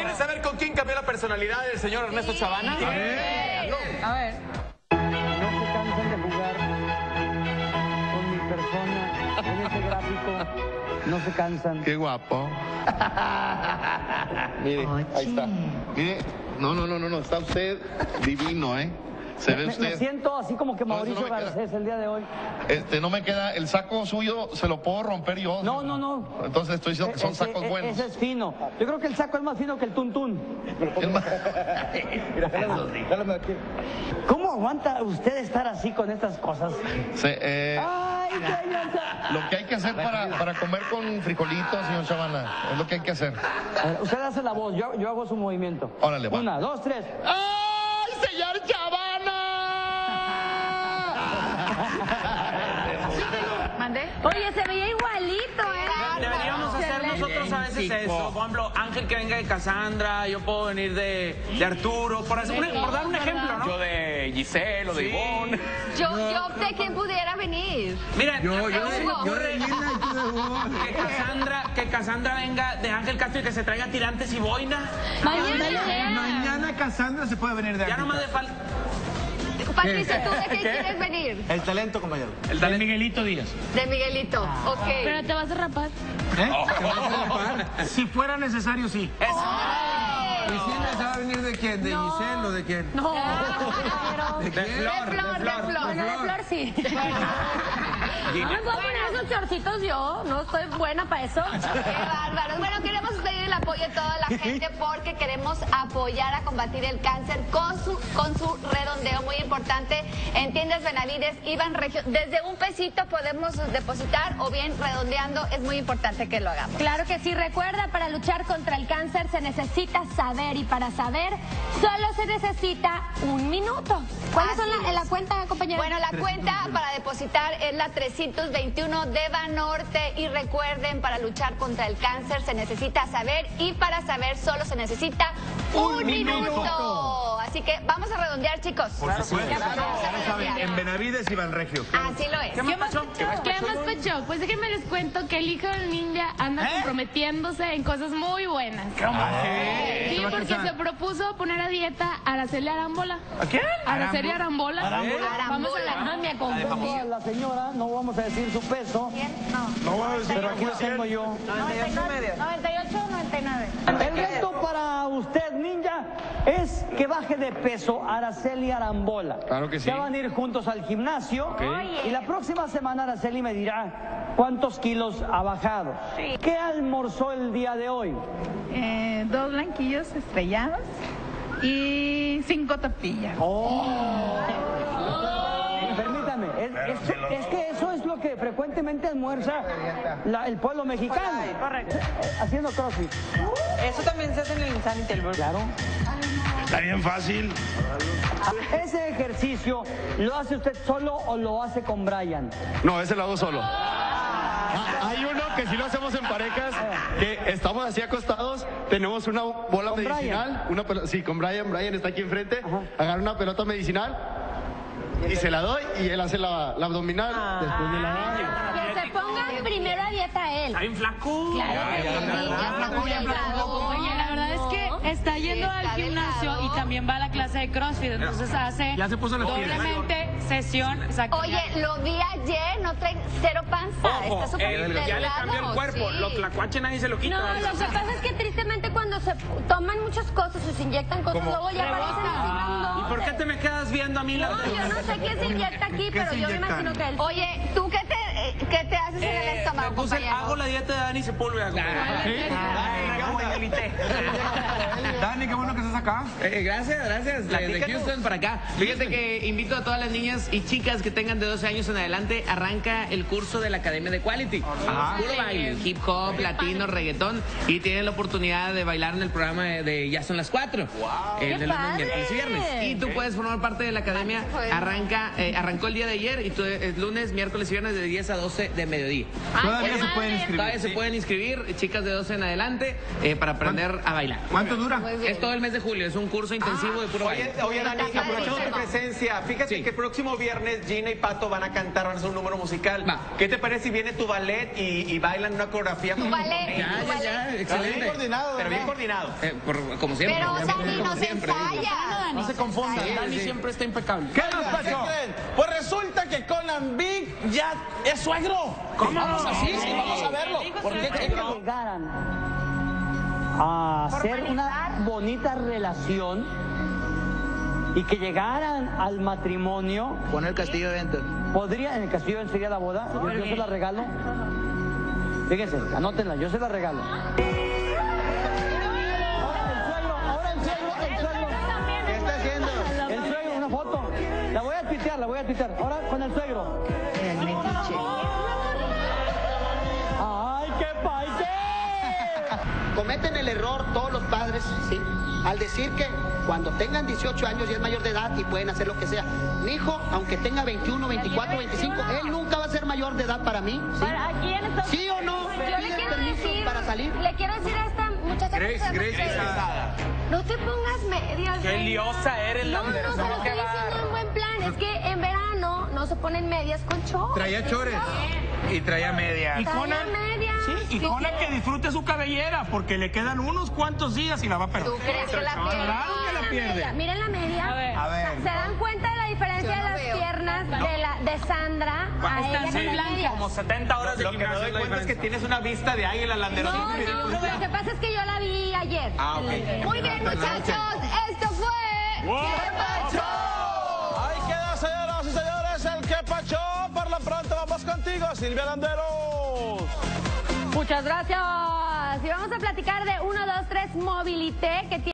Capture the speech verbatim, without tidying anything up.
¿Quieres saber con quién cambió la personalidad del señor Ernesto Sí. Chavana? Sí. A ver. A ver. No se cansan de jugar con mi persona en ese gráfico. No se cansan. Qué guapo. Mire, ahí está. Mire, no, no, no, no, no, está usted divino, ¿eh? Se ve Me, usted. me siento así como que No, eso Mauricio no me queda. Garcés el día de hoy. Este, no me queda, el saco suyo se lo puedo romper yo. No, no, no. Entonces estoy diciendo que son Ese- sacos e- buenos. Ese es fino. Yo creo que el saco es más fino que el tuntún. El ma- ¿Cómo aguanta usted estar así con estas cosas? Sí, eh, ¡Ay, señor! lo que hay que hacer para, para comer con frijolitos, señor Chavana, es lo que hay que hacer. A ver, usted hace la voz, yo, yo hago su movimiento. Órale, va. Una, dos, tres. ¡Ay, señor Chavana! ¿Mandé? Oye, se veía igualito, ¿eh? Deberíamos hacer Excelente. nosotros a veces eso. Por ejemplo, Ángel que venga de Cassandra, yo puedo venir de, de Arturo, por, hacer un- por dar un ejemplo, ¿no? Yo de Giselle o de Sí. Ivonne. Yo, yo opté quién pudiera venir. Miren, Yo, yo, no se me yo ocurre de Lina y tú de Hugo. que Cassandra, que Cassandra venga de Ángel Castro y que se traiga tirantes y boina. Mañana. Mañana Cassandra se puede venir de Ya aquí. no me hace falta. Patricia, ¿tú de quién quieres venir? El talento, compañero. El talento. Miguelito Díaz. De Miguelito. Ok. Pero te vas a rapar. ¿Eh? ¿Te vas a rapar? Si fuera necesario, sí. Eso. ¿Y Silvia se va a venir de quién? ¿De Giselle o de quién? No. ¿De De quién? Flor, De Flor, de Flor. Bueno, de flor sí. No me puedo poner esos chorcitos yo. No estoy buena para eso. Qué bárbaros. Bueno, queremos pedir el apoyo de toda la gente porque queremos apoyar a combatir el cáncer con su, con su redondeo muy importante en tiendas Benavides, Iván Regio. Desde un pesito podemos depositar o bien redondeando. Es muy importante que lo hagamos. Claro que sí, recuerda, para luchar contra el cáncer se necesita saber y para saber solo se necesita un minuto. ¿Cuáles son la, la cuenta, compañera? Bueno, la cuenta para depositar es la trescientos veintiuno de Banorte y recuerden, para luchar contra el cáncer se necesita saber y para saber solo se necesita un, Un minuto. minuto. Así que vamos a redondear, chicos. Por supuesto. Ya vamos a redondear. En Benavides, Iván Regio. Así lo es. ¿Qué más pasó? ¿Qué más, Pecho? Pues déjenme les cuento que el hijo del ninja anda comprometiéndose en cosas muy buenas. Sí, porque se propuso poner a dieta a Araceli Arámbola. ¿A quién? Araceli Arámbola. Arámbola. Vamos a la mamia con Tengo a la señora, no vamos a decir su peso, pero aquí lo tengo yo. noventa y ocho, noventa y nueve. El reto para usted, ninja, es que baje de peso Araceli Arámbola. Claro que sí. Ya van a ir juntos al gimnasio. Y la próxima semana Araceli me dirá cuántos kilos ha bajado. ¿Qué almorzó el día de hoy? Eh, dos blanquillos estrellados y cinco tortillas. Permítame, es, es- es que eso es lo que frecuentemente almuerza la- el pueblo mexicano. Correcto. Haciendo crossfit. Eso también se hace en el Insanity, el Claro. Está bien fácil. ¿Ese ejercicio lo hace usted solo o lo hace con Brian? No, ese lo hago solo. Ah, hay uno que si lo hacemos en parejas, que estamos así acostados, tenemos una bola ¿Con medicinal, una pelo- sí, con Brian, Brian está aquí enfrente, agarra una pelota medicinal y se la doy y él hace la, la abdominal después de la... Que se ponga primero a dieta él. Está bien flaco. Claro que sí, ya está muy delgado. Oye, la verdad es que está yendo al Está gimnasio delgado. y también va a la clase de CrossFit, entonces hace Ya se puso las pilas. doblemente sesión. O sea, que Oye, ya- lo vi ayer, no trae cero panza. Ojo, Está súper eh, delgado. ya le cambió el cuerpo. Sí. Lo tlacuache nadie se lo quita. No, lo que pasa es que tristemente cuando se toman muchas cosas o se inyectan cosas, luego ya parecen así grandotes. ¿Y por qué te me quedas viendo a mí la No, yo no sé qué se inyecta aquí, pero se yo me inyectan? imagino que él... Oye, ¿tú qué te, eh, qué te haces en el Eh, estómago, me puse, compañero? hago la dieta de Dani Sepúlveda. ¿Sí? Dani, qué bueno que estás acá. Eh, gracias, gracias. Desde Platícanos. Houston para acá. Fíjate que invito a todas las niñas y chicas que tengan de doce años en adelante. Arranca el curso de la Academia de Quality. Puro baile, hip hop, latino, reggaetón. Y tienen la oportunidad de bailar en el programa de, de Ya Son las Cuatro. El de lunes, padre! miércoles y viernes. Y tú puedes formar parte de la academia. Arranca, eh, arrancó el día de ayer y tú es lunes, miércoles y viernes de diez a doce de mediodía. Todavía se pueden inscribir. Todavía se pueden inscribir, chicas de doce en adelante, eh, para aprender a bailar. ¿Cuánto dura dura? Muy bien. Es todo el mes de julio, es un curso intensivo de puro baile. Oye, oye, Dani, Está aprovechando tu padrísimo. presencia, fíjate Sí. que el próximo viernes Gina y Pato van a cantar, van a hacer un número musical. Va. ¿Qué te parece si viene tu ballet y, y bailan una coreografía? Tu con- ballet, con ellos? Ya, tu ya, ballet. ya, Bien excelente. coordinado. Pero bien ¿verdad? coordinado. Eh, por- como siempre. Pero como Dani no como se siempre. ensaya. No se confundan. Sí, Dani sí. siempre está impecable. ¿Qué nos pasó? Pues resulta que Conan Big ya es suegro. ¿Cómo? Vamos a, sí, sí, vamos a verlo. ¿Por qué, que chécalo? llegaran a hacer una bonita relación y que llegaran al matrimonio. Poner el castillo de ventas. Podría, en el castillo sería la boda, yo, yo se la regalo. Fíjense, anótenla, yo se la regalo. Ahora el suegro, ahora el suegro, el suegro. ¿Qué está haciendo? El suegro, una foto. La voy a tuitear, la voy a tuitear. Ahora con el suegro. El metiche. ¡Ay, qué paise! Cometen el error todos los padres, ¿sí? Al decir que cuando tengan dieciocho años y es mayor de edad y pueden hacer lo que sea. Mi hijo, aunque tenga veintiuno, veinticuatro, veinticinco, él nunca va a ser mayor de edad para mí, ¿sí? Aquí en Estados ¿Sí o no? Yo le ¿Pides quiero permiso decir, para salir? le quiero decir a esta muchacha que se llama Grace Grace, Quesada. no te pongas medias. Qué reina. liosa eres, No, Lander, no, o se sea, lo qué estoy diciendo en buen plan. Es que en verano no se ponen medias con shorts. Traía chores y traía media. Y Traía Conan, media. sí, y Sí, Conan sí. que disfrute su cabellera, porque le quedan unos cuantos días y la va a perder. ¿Tú crees que la pierde? Claro que la pierde. Miren la media. A ver. A ver. ¿Se dan cuenta de la diferencia de las piernas de, la, de Sandra a ella Están con las blancas. medias? Como setenta horas de Lo que me gimnasio doy es la cuenta es que diferencia. tienes una vista de águila, Landero. No, no, lo que pasa es que yo la vi ayer. Ah, ok. Muy bien, muchachos, esto fue... ¿Qué pacho? Ahí queda, señoras y señores, el que pachó. Por lo pronto vamos contigo, Silvia Landeros. Muchas gracias. Y vamos a platicar de uno, dos, tres Mobilité, que tiene...